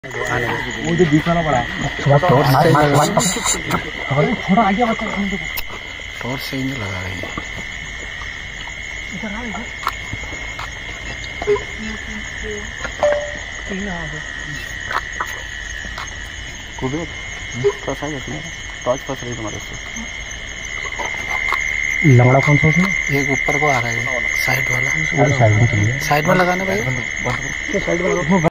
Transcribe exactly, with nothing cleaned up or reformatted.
वो जो बीच वाला बड़ा थोड़ा आगे और सही नहीं लगा रही है। टॉर्च फंस रही तुम्हारे से। लंगड़ा कौन सा उसमें? एक ऊपर को आ रहा है साइड वाला। साइड में साइड में लगाना भाई। साइड वाला